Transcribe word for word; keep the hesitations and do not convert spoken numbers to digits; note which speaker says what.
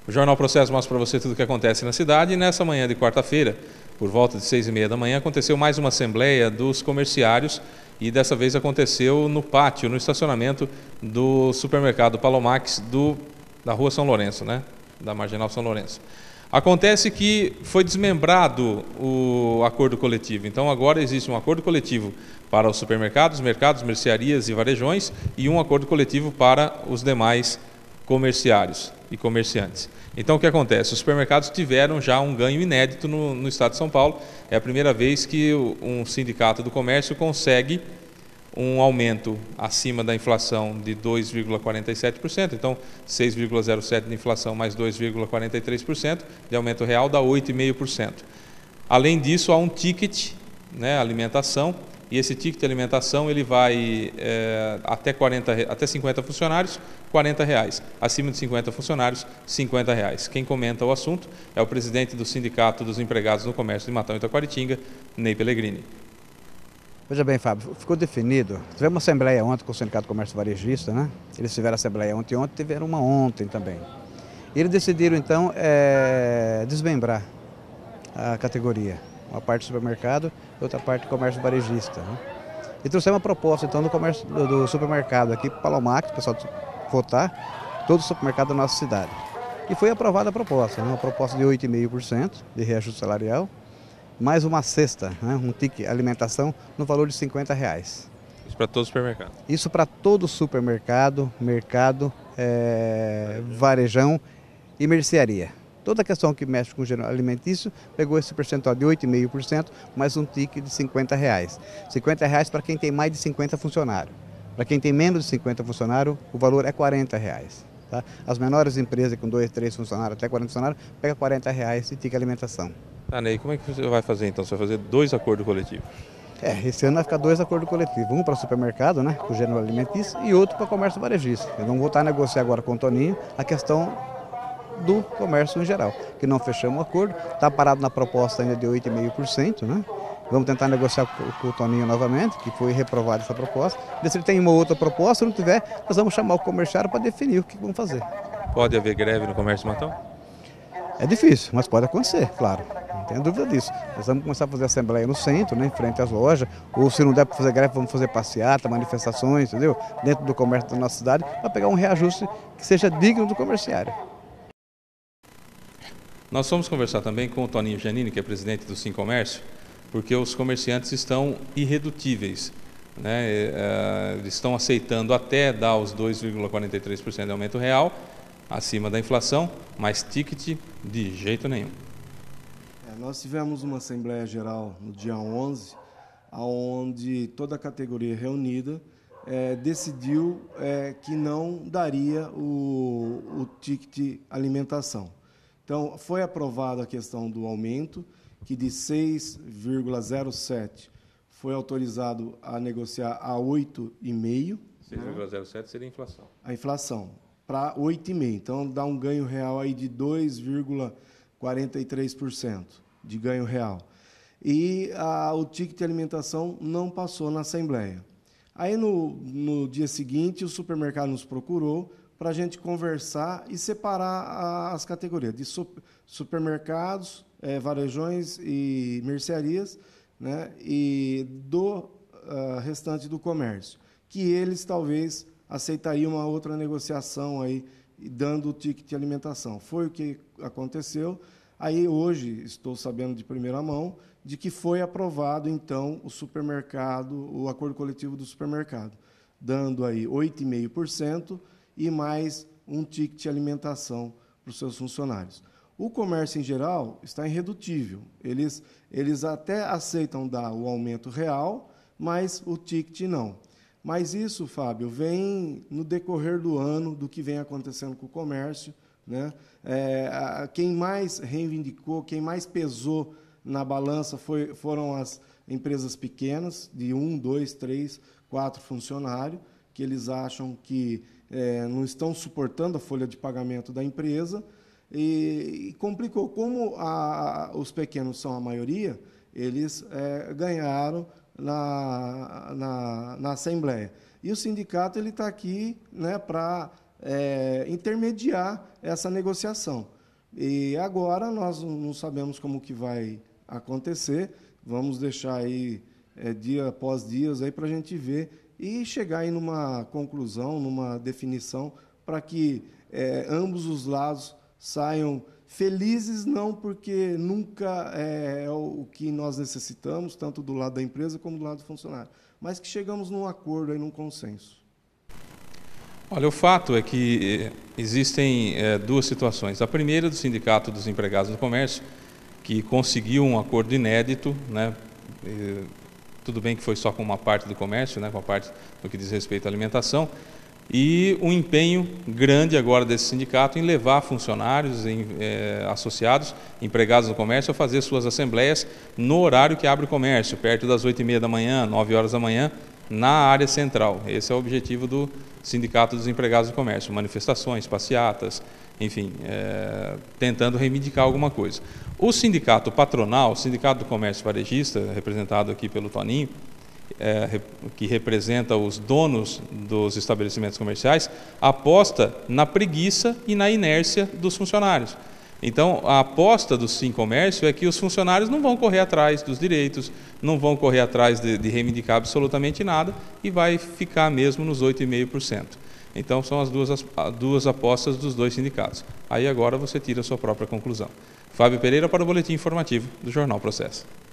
Speaker 1: O Jornal Processo mostra para você tudo o que acontece na cidade e nessa manhã de quarta-feira, por volta de seis e meia da manhã, aconteceu mais uma assembleia dos comerciários e dessa vez aconteceu no pátio, no estacionamento do supermercado Palomax do, da Rua São Lourenço, né? Da Marginal São Lourenço. Acontece que foi desmembrado o acordo coletivo, então agora existe um acordo coletivo para os supermercados, mercados, mercearias e varejões e um acordo coletivo para os demais comerciários e comerciantes. Então o que acontece? Os supermercados tiveram já um ganho inédito no, no estado de São Paulo. É a primeira vez que um sindicato do comércio consegue um aumento acima da inflação de dois vírgula quarenta e sete por cento, então seis vírgula zero sete por cento de inflação mais dois vírgula quarenta e três por cento de aumento real dá oito vírgula cinco por cento. Além disso, há um ticket, né, alimentação, e esse ticket de alimentação ele vai é, até, quarenta, até cinquenta funcionários, quarenta reais. Acima de cinquenta funcionários, cinquenta reais. Quem comenta o assunto é o presidente do Sindicato dos Empregados no Comércio de Matão e Taquaritinga, Ney Pellegrini.
Speaker 2: Veja bem, Fábio, ficou definido. Tivemos uma assembleia ontem com o Sindicato do Comércio Varejista, né? Eles tiveram assembleia ontem e ontem, tiveram uma ontem também. E eles decidiram, então, é, desmembrar a categoria. Uma parte do supermercado e outra parte do comércio varejista. Né? E trouxemos uma proposta, então, do, comércio, do, do supermercado aqui para o Palomax, o pessoal votar, todo o supermercado da nossa cidade. E foi aprovada a proposta, né? Uma proposta de oito vírgula cinco por cento de reajuste salarial, mais uma cesta, né? Um ticket alimentação no valor de cinquenta reais.
Speaker 1: Isso para todo supermercado? Isso
Speaker 2: para todo supermercado, mercado, é, varejão e mercearia. Toda a questão que mexe com o gênero alimentício pegou esse percentual de oito vírgula cinco por cento mais um ticket de cinquenta reais. cinquenta reais para quem tem mais de cinquenta funcionários. Para quem tem menos de cinquenta funcionários, o valor é quarenta reais. Tá? As menores empresas com dois, três funcionários, até quarenta funcionários, pega quarenta reais de ticket alimentação.
Speaker 1: Ah, Ney, como é que você vai fazer então? Você vai fazer dois acordos coletivos?
Speaker 2: É, esse ano vai ficar dois acordos coletivos. Um para o supermercado, né, com o gênero alimentício, e outro para o comércio varejista. Eu não vou estar a negociar agora com o Toninho a questão do comércio em geral, que não fechamos o acordo, está parado na proposta ainda de oito vírgula cinco por cento, né? Vamos tentar negociar com o Toninho novamente, que foi reprovada essa proposta. Se ele tem uma outra proposta, se não tiver, nós vamos chamar o comerciário para definir o que vamos fazer.
Speaker 1: Pode haver greve no comércio de Matão?
Speaker 2: É difícil, mas pode acontecer, claro. Não tenho dúvida disso. Nós vamos começar a fazer assembleia no centro, né, em frente às lojas, ou se não der para fazer greve, vamos fazer passeata, manifestações, entendeu? Dentro do comércio da nossa cidade, para pegar um reajuste que seja digno do comerciário.
Speaker 1: Nós fomos conversar também com o Toninho Giannini, que é presidente do Sincomércio, porque os comerciantes estão irredutíveis, né? Eles estão aceitando até dar os dois vírgula quarenta e três por cento de aumento real, acima da inflação, mas ticket de jeito nenhum.
Speaker 3: É, nós tivemos uma Assembleia Geral no dia onze, onde toda a categoria reunida é, decidiu é, que não daria o, o ticket alimentação. Então, foi aprovada a questão do aumento, que de seis vírgula zero sete foi autorizado a negociar a oito vírgula cinco.
Speaker 1: seis vírgula zero sete seria a inflação.
Speaker 3: A inflação, para oito vírgula cinco. Então, dá um ganho real aí de dois vírgula quarenta e três por cento de ganho real. E a, o ticket de alimentação não passou na Assembleia. Aí, no, no dia seguinte, o supermercado nos procurou para a gente conversar e separar as categorias de supermercados, é, varejões e mercearias, né, e do uh, restante do comércio, que eles talvez aceitariam uma outra negociação aí, dando o ticket de alimentação. Foi o que aconteceu. Aí, hoje, estou sabendo de primeira mão de que foi aprovado, então, o supermercado, o acordo coletivo do supermercado, dando aí oito vírgula cinco por cento e mais um ticket de alimentação para os seus funcionários. O comércio, em geral, está irredutível. Eles, eles até aceitam dar o aumento real, mas o ticket não. Mas isso, Fábio, vem no decorrer do ano, do que vem acontecendo com o comércio, né? É, a, quem mais reivindicou, quem mais pesou na balança foi, foram as empresas pequenas, de um, dois, três, quatro funcionários, que eles acham que é, não estão suportando a folha de pagamento da empresa, e, e complicou. Como a, os pequenos são a maioria, eles é, ganharam na, na, na Assembleia. E o sindicato está aqui, né, para é, intermediar essa negociação. E agora nós não sabemos como que vai acontecer, vamos deixar aí é, dia após dias aí para a gente ver e chegar aí numa conclusão, numa definição, para que é, ambos os lados saiam felizes, não porque nunca é, é o que nós necessitamos, tanto do lado da empresa como do lado do funcionário, mas que chegamos num acordo, aí, num consenso.
Speaker 1: Olha, o fato é que existem é, duas situações. A primeira do Sindicato dos Empregados do Comércio, que conseguiu um acordo inédito, né? E, tudo bem que foi só com uma parte do comércio, né? Com a parte no que diz respeito à alimentação, e um empenho grande agora desse sindicato em levar funcionários, em, é, associados, empregados do comércio a fazer suas assembleias no horário que abre o comércio, perto das oito e meia da manhã, nove horas da manhã, na área central. Esse é o objetivo do Sindicato dos Empregados do Comércio, manifestações, passeatas, enfim, é, tentando reivindicar alguma coisa. O sindicato patronal, o Sindicato do Comércio Varejista, representado aqui pelo Toninho, é, que representa os donos dos estabelecimentos comerciais, aposta na preguiça e na inércia dos funcionários. Então, a aposta do Sim Comércio é que os funcionários não vão correr atrás dos direitos, não vão correr atrás de, de reivindicar absolutamente nada e vai ficar mesmo nos oito vírgula cinco por cento. Então, são as duas, as duas apostas dos dois sindicatos. Aí agora você tira a sua própria conclusão. Fábio Pereira para o Boletim Informativo do Jornal Processo.